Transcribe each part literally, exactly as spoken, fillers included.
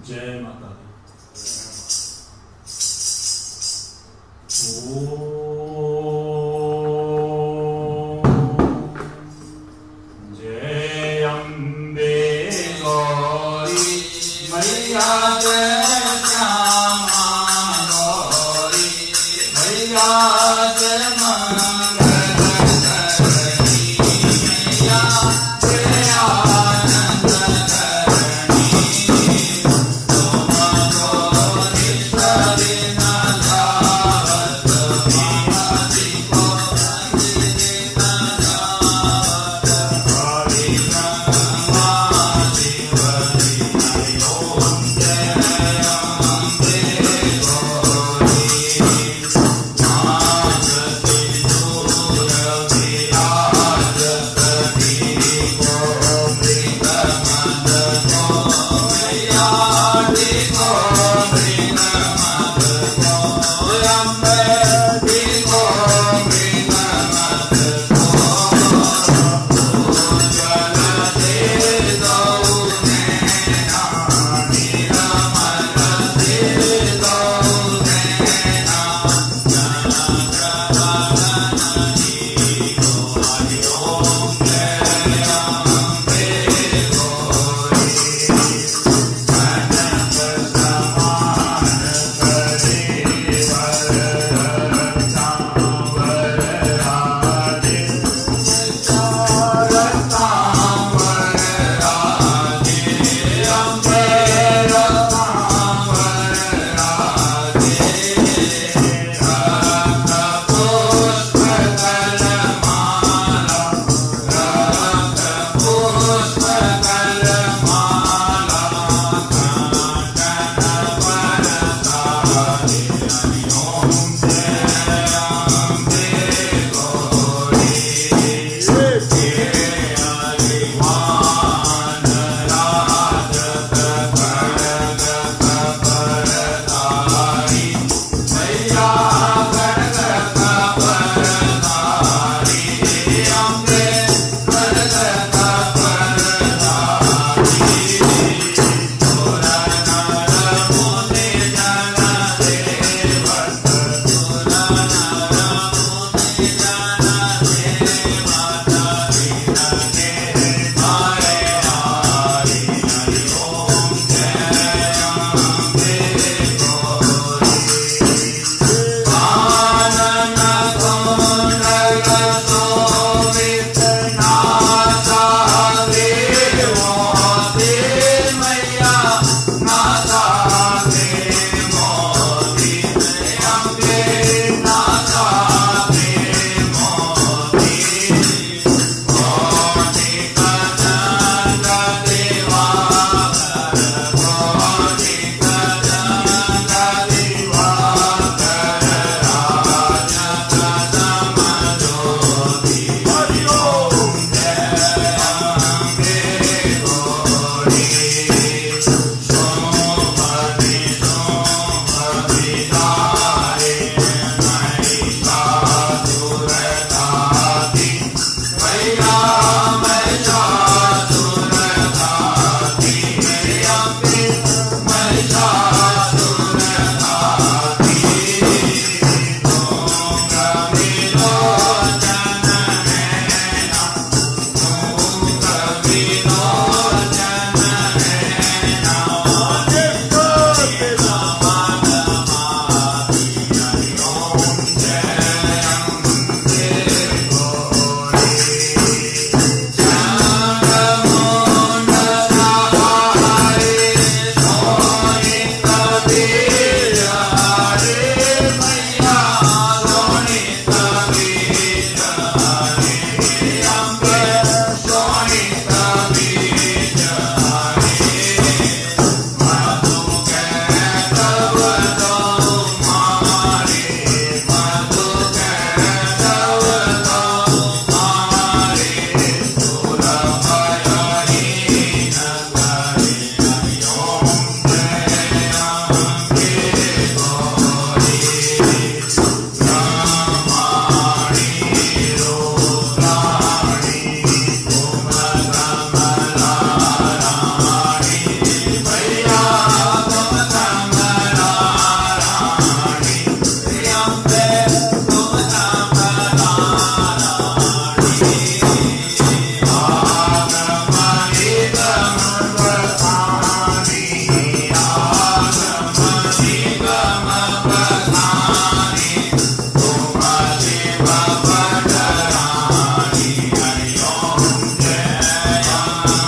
जय माता दी। जय अम्बे गौरी मैया, जय श्यामा गौरी मैया, जय मंगलकरणी मैया, जय आनंद करणी तुम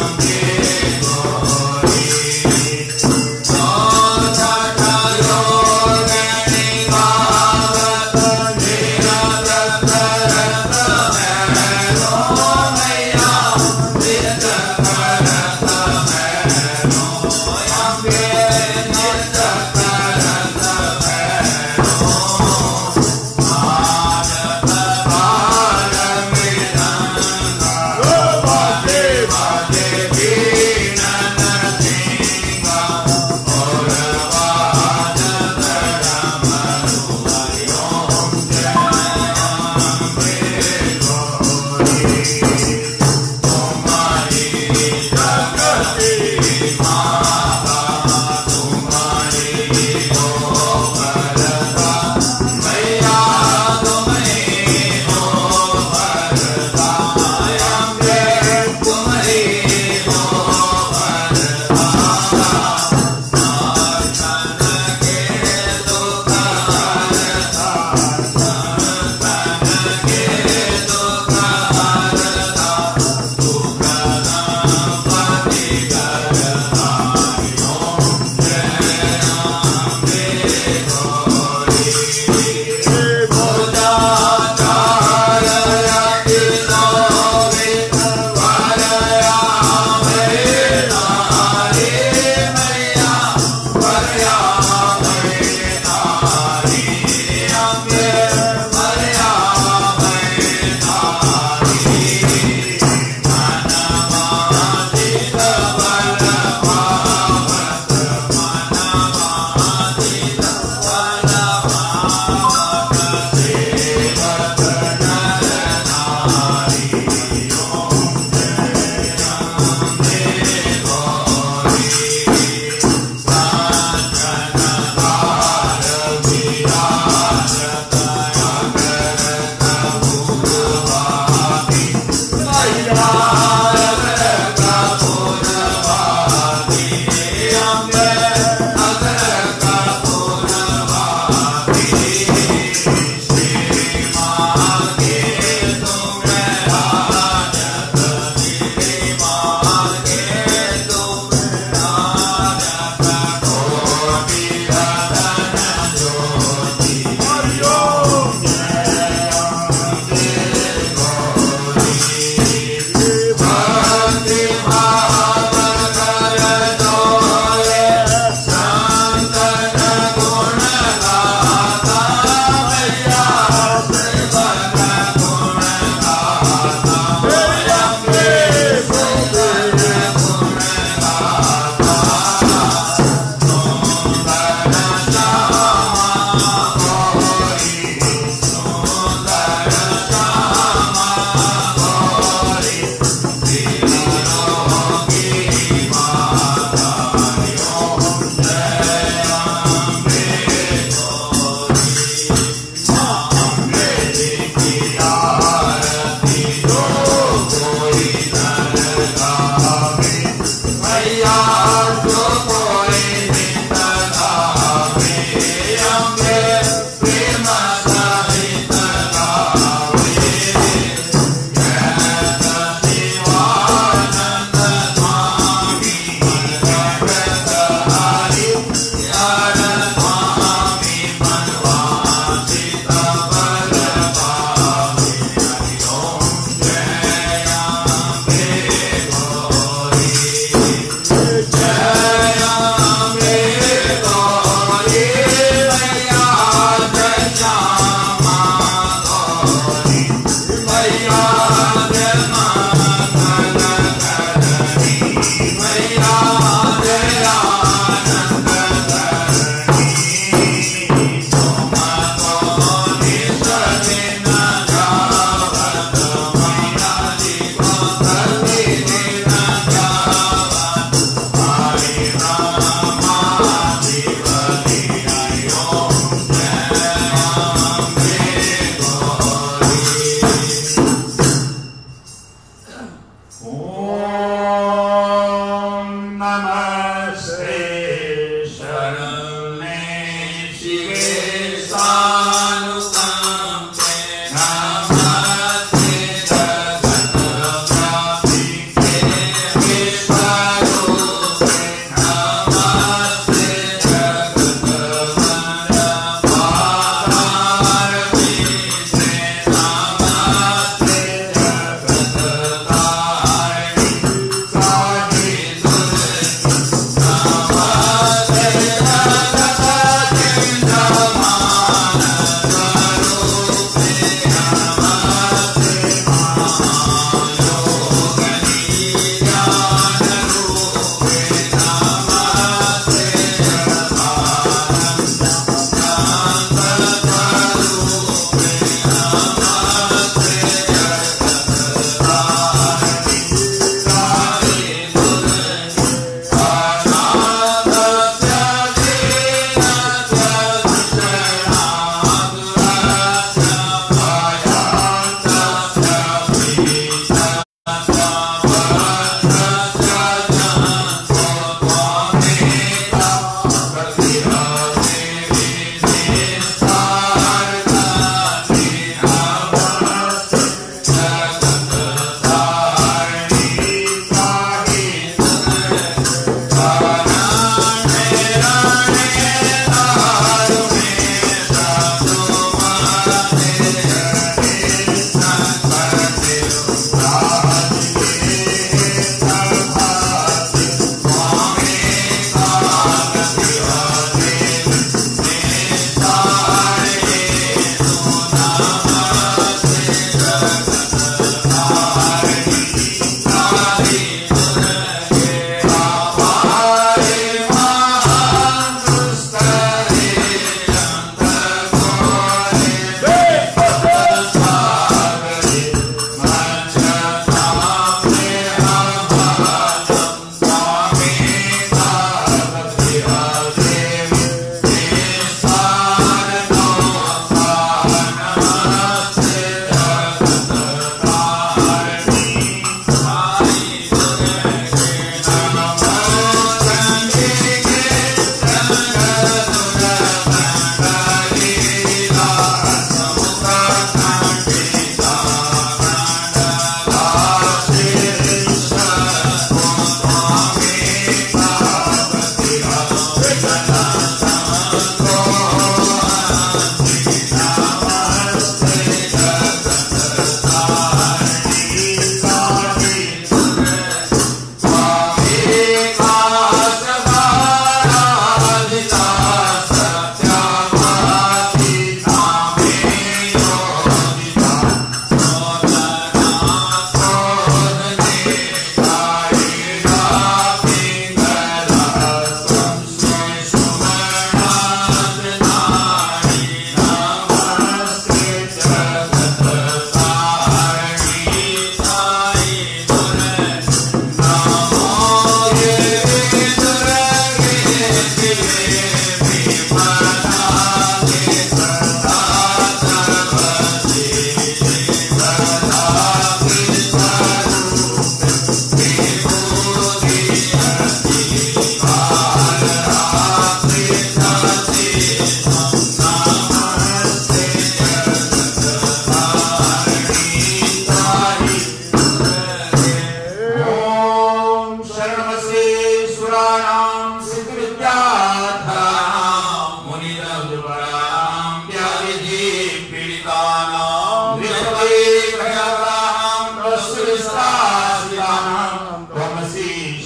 जय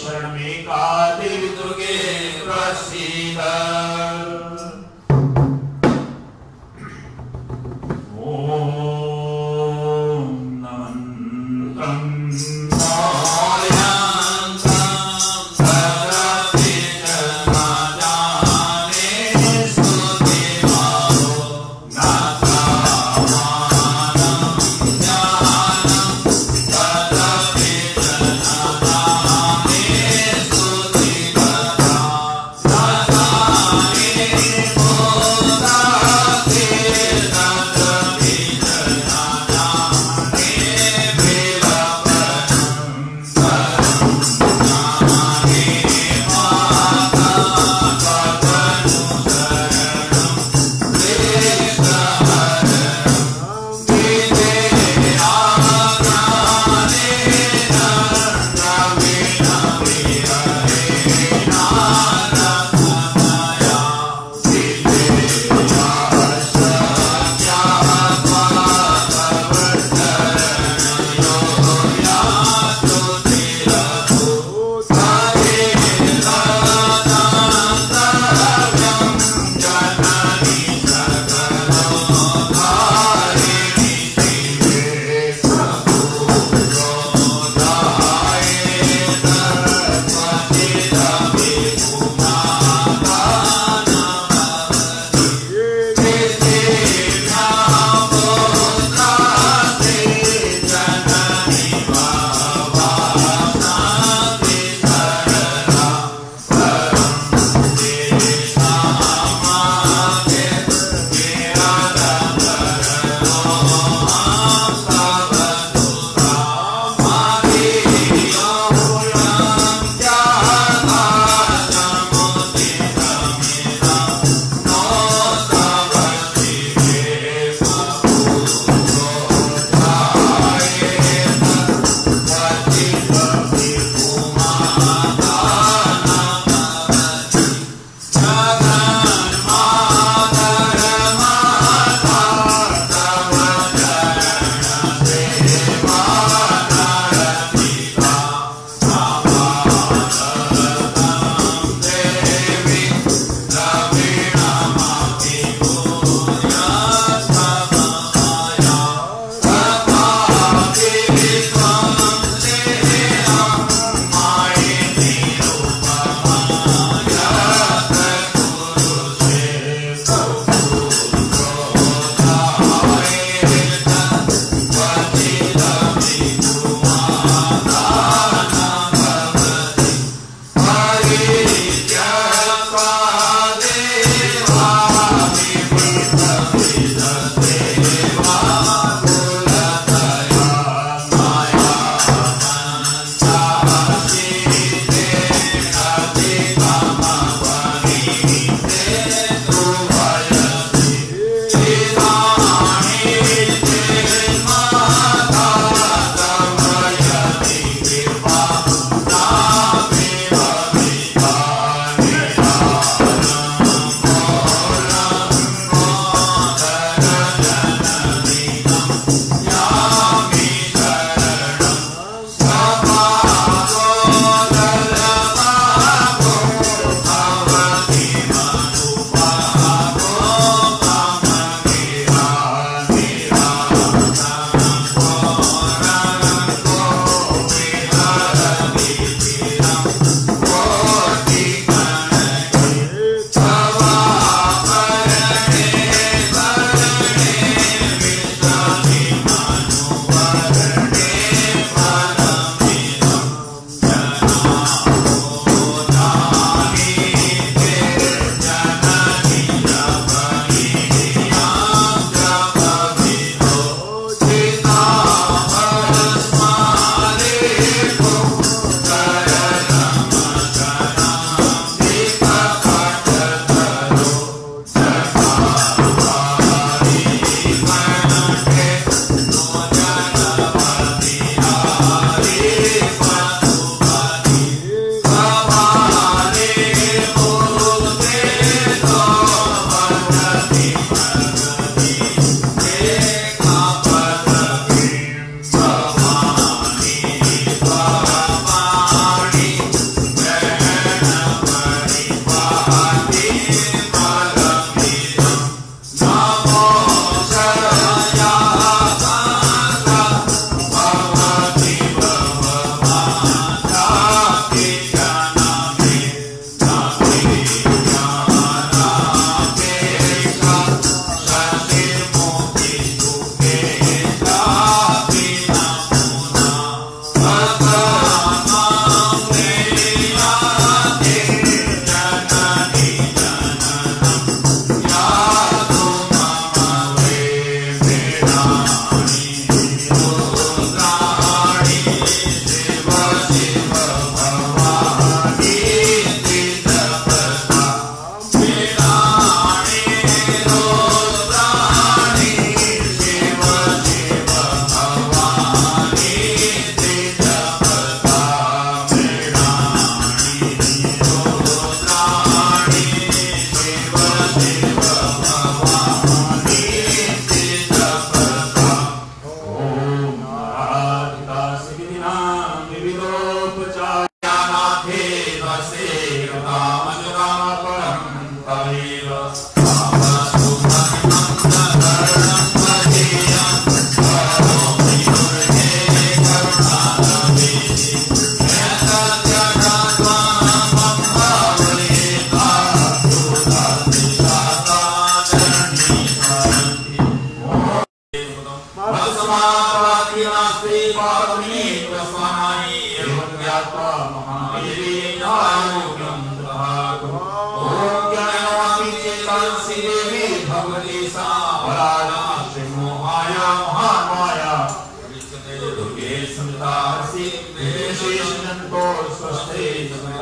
शरणमेका देवी दुर्गे प्रसीद Bye.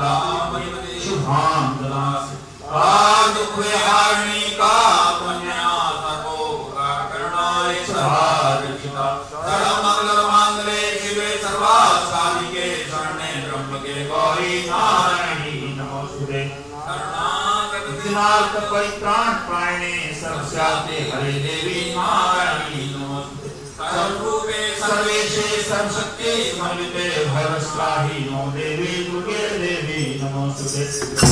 शुभां ददासि दुःखविहारिणी का पुण्या सर्वोपकारकरणाय सदारचिता सर्वमंगलमांगल्ये शिवे सर्वासाधिके शरण्ये त्र्यंबके गौरी नारायणी नमोस्तुते शरणागत परित्राण प्रायणे सर्वस्याते हरे देवी नारायणी नमोस्तुते सर्वरूपे सर्वेशे सर्वशक्ति समन्विते भवस्वाही नो देवी दुर्गे देवी नमोस्तुते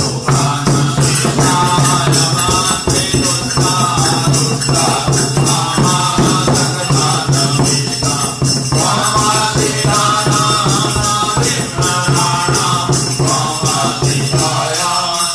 नमस्ते दुर्गा दुर्गा मामा जगन्नाथ विष्णु मामा सीताना विष्णुनाना मामा सीताया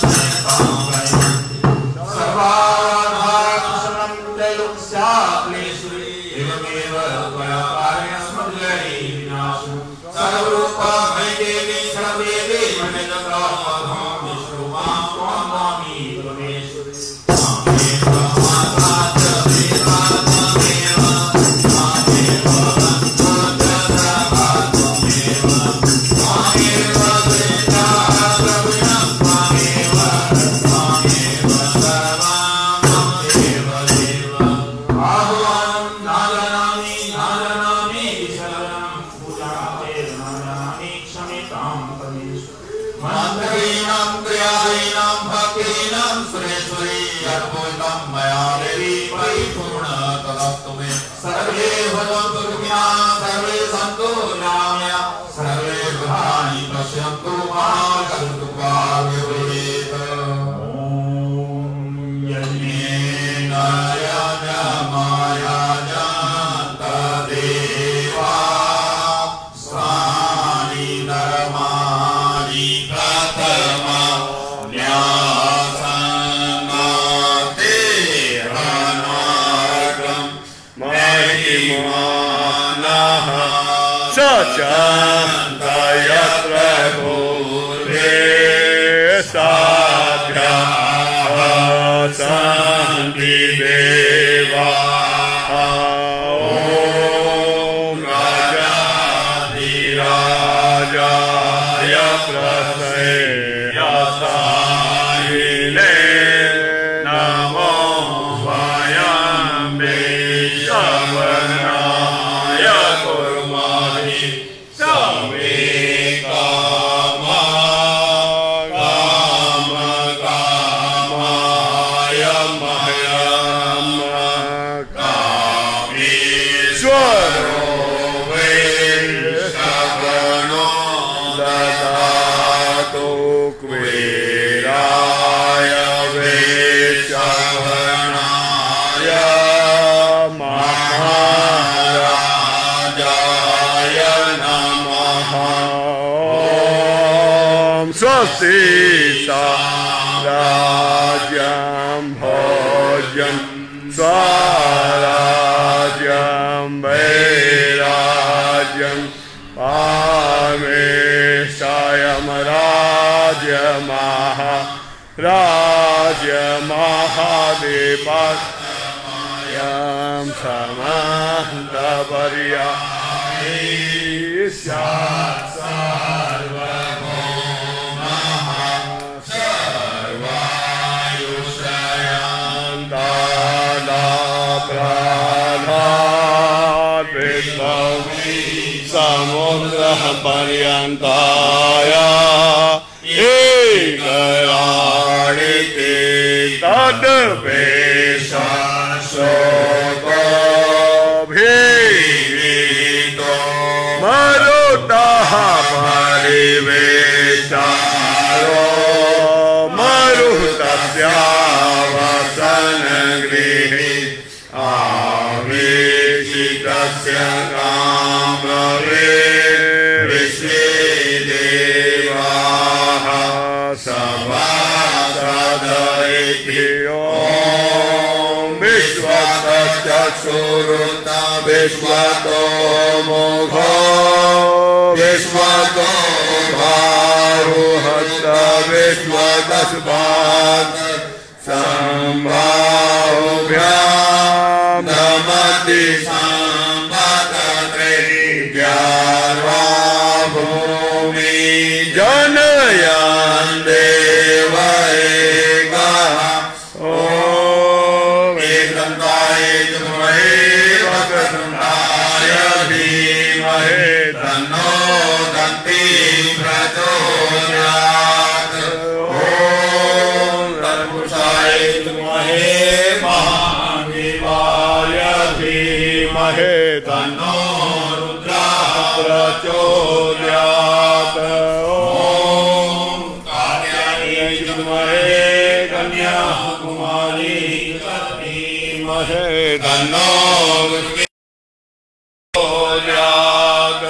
सर्वाधारकुशलं त्रैलोक्याक्लेश्वरी एवमेव त्वयाकार्यस्मद्गरी विनाशं सर्वरूपाभय देवी सर्वदेवी मणिजगन्नाथं विष्णुमां त्वां नमामि परमेश्वरी मामेव माता च देवा त्वमेव मामेव अन्तर्जाता त्वमेव मामेव वेदा द्रविणं त्वमेव त्वमेव सर्वं त्वमेव देव आह्वानं न जानामि न जानामि शरणं पूजाते न जानामि क्षम्यतां परमेश्वरी मन्त्रीणां क्रियाहीनां भक्तीनां सुरेश्वरी अर्पितं मया देवी परिपूर्ण तदस्तु मे सर्वे भवन्तु सुखिनः सर्वे सन्तु निरामया सर्वे भद्राणि पश्यन्तु मा करोतु भाग्यविहित ॐ यज्ञेन यज्ञमाया तदेवा स्वानि धर्माणि प्रथमा न्यासन्नाते हनार्गं महिमानः सचन्तयत्र पूर्वे साभ्याः सन्ति देवाः ॐ राजाधिराजाय प्रसेयसायिने नमो वयं विश्वनाय कुर्महि समे कामा काम कामाय मह्यं कामेश्वरो वैश्वनो ददातु कुबेराय वैश्वनाय महाराजाय नमः ॐ स्वस्ति स्वराज्यं भोजन स्वराज्यं वैराज्यं पामेशयं राज्यमः राज्यमहादेवयं समन्तपर्यायि स्यात् सर्वभौमः सर्वायुषयं दादाप्राधात् विश्वं समुद्रः पर्यन्ताय एकयाणिते तद्वेषशोकोऽभिहितो मरुतः परिवेशारो मरुतस्यावसनगृहे आवेशितस्य कामवे विश्वे देवाः सभासदयित्यो विश्वतश्चक्षुरुत विश्वतो मोघो विश्वतो बाहुहस्त विश्वदशभाग संबाहुभ्यां नमति संपतत्रिज्ञार्वा भूमि जनया तन्नो रुद्रा प्रचोदयात्। ओम कात्यायनी विद्महे कन्याकुमारी धीमहि तन्नो दुर्गे प्रचोदयात्।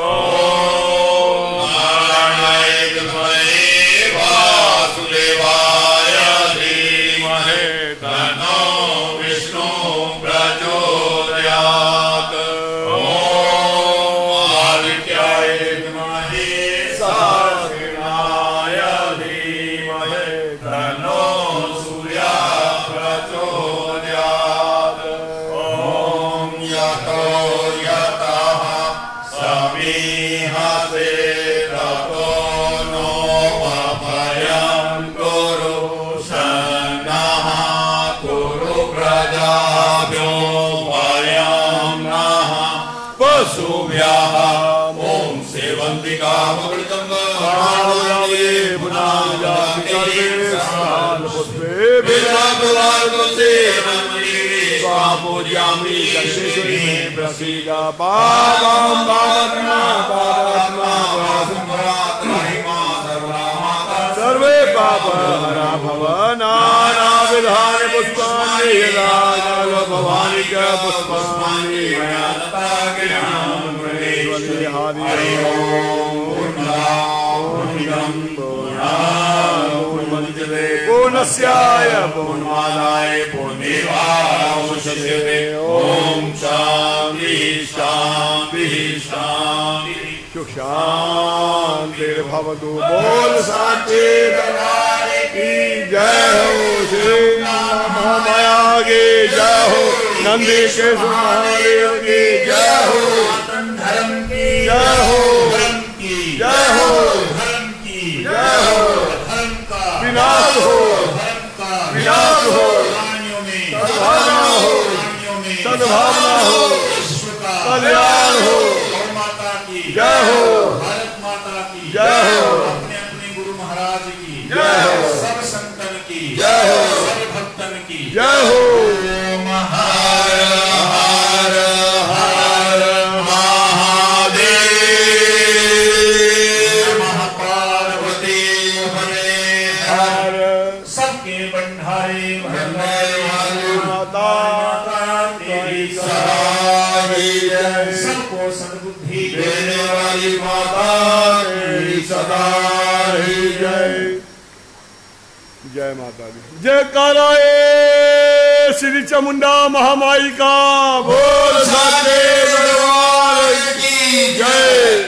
ओम नारायणाय विद्महे वासुदेवाय धीमहि तन्नो विष्णु प्रचोदयात्। ओम आदित्याय विद्महे सहस्रनाय धीमहि तन्नो सूर्य प्रचोदयात्। ओम यतो यतः समीहसे ततो नो अभयं कुरु शन्नः कुरु प्रजाभ्यो भयं नः पशुभ्यः। ओम सेवन्तिका मृतं गणाये पुनाजाते पुष्पे विराजते स्वापूज्यामि दक्षिणे प्रसीदा पावं पावत्मा पावत्मा पावत्मा सर्वे पापहरा भव। नानाविधानि पुष्पाणि यदा कालो भवानि च पुष्पाणि मया हरि ओम पूर्णमदे पूर्णस्याय पूर्णमादाय पूर्णमेवावशिष्यते। ओम शांति शांति शांति शांतिर्भवतु। बोल साचे दरबार की जय हो। श्री महामाया की जय हो। नंदी के महादेव की जय हो। धर्म की जय हो। धर्म की जय हो। धर्म की जय हो। धर्म का विनाश हो। धर्म का विनाश हो। सद्भावना हो। सद्भावना हो। कल्याण हो। माता की जय हो। भारत माता की जय हो। अपने अपने गुरु महाराज की जय हो। सब संतन की जय हो। सब भक्तन की जय हो। हर हर हर महादेव। महापार्वती हरे हर। सबके बंधारे माता तेरी सहाय जय। सबको सद्बुद्धि देने वाली माता तेरी सदा ही जय। जय माता दी। जय कराए श्री चामुंडा महामाई का। बोल साचे दरबार की जय।